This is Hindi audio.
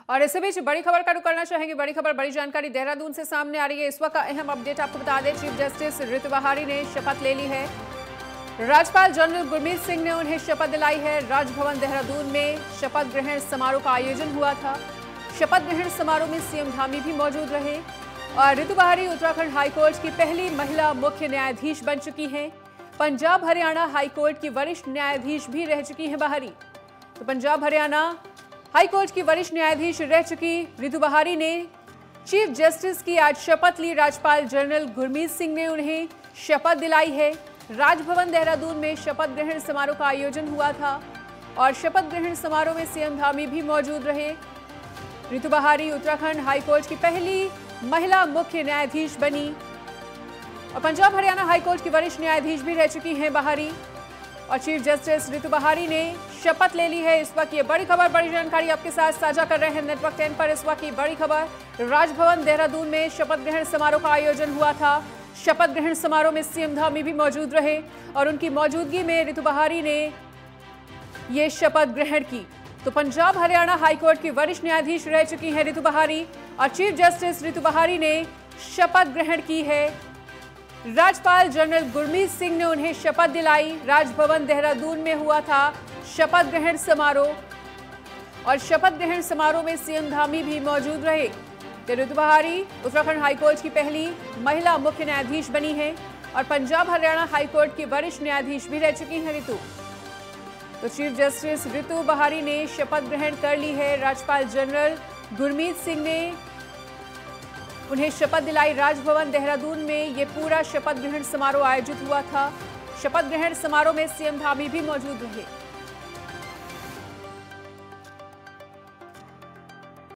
और इसी बीच बड़ी खबर का रुख करना चाहेंगे। बड़ी खबर, बड़ी जानकारी देहरादून से सामने आ रही है। इस वक्त का अहम अपडेट आपको बता दें, चीफ जस्टिस ऋतु बहारी ने शपथ ले ली है। राज्यपाल जनरल गुरमीत सिंह ने उन्हें शपथ दिलाई है। राजभवन देहरादून में शपथ ग्रहण समारोह का आयोजन हुआ था। शपथ ग्रहण समारोह में सीएम धामी भी मौजूद रहे और ऋतु बहारी उत्तराखंड हाईकोर्ट की पहली महिला मुख्य न्यायाधीश बन चुकी हैं। पंजाब हरियाणा हाईकोर्ट की वरिष्ठ न्यायाधीश भी रह चुकी हैं बहारी। तो पंजाब हरियाणा हाईकोर्ट की वरिष्ठ न्यायाधीश रह चुकी ऋतु बहारी ने चीफ जस्टिस की आज शपथ ली। राज्यपाल जनरल गुरमीत सिंह ने उन्हें शपथ दिलाई है। राजभवन देहरादून में शपथ ग्रहण समारोह का आयोजन हुआ था और शपथ ग्रहण समारोह में सीएम धामी भी मौजूद रहे। ऋतु बहारी उत्तराखंड हाईकोर्ट की पहली महिला मुख्य न्यायाधीश बनी और पंजाब हरियाणा हाईकोर्ट की वरिष्ठ न्यायाधीश भी रह चुकी हैं बहारी। और चीफ जस्टिस ऋतु बहारी ने शपथ ले ली है। इस वक्त ये बड़ी खबर, बड़ी जानकारी आपके साथ साझा कर रहे हैं नेटवर्क 10 पर। इस वक्त की बड़ी खबर, राजभवन देहरादून में शपथ ग्रहण समारोह का आयोजन हुआ था। शपथ ग्रहण समारोह में सीएम धामी भी मौजूद रहे और उनकी मौजूदगी में ऋतु बहारी ने ये शपथ ग्रहण की। तो पंजाब हरियाणा हाईकोर्ट की वरिष्ठ न्यायाधीश रह चुकी हैं ऋतु बहारी और चीफ जस्टिस ऋतु बहारी ने शपथ ग्रहण की है। राज्यपाल जनरल गुरमीत सिंह ने उन्हें शपथ दिलाई। राजभवन देहरादून में हुआ था शपथ ग्रहण समारोह और शपथ ग्रहण समारोह में सीएम धामी भी मौजूद रहे। ऋतु बहारी उत्तराखंड हाईकोर्ट की पहली महिला मुख्य न्यायाधीश बनी है और पंजाब हरियाणा हाईकोर्ट की वरिष्ठ न्यायाधीश भी रह चुकी हैं ऋतु। तो चीफ जस्टिस ऋतु बहारी ने शपथ ग्रहण कर ली है। राज्यपाल जनरल गुरमीत सिंह ने उन्हें शपथ दिलाई। राजभवन देहरादून में ये पूरा शपथ ग्रहण समारोह आयोजित हुआ था। शपथ ग्रहण समारोह में सीएम धामी भी मौजूद रहे।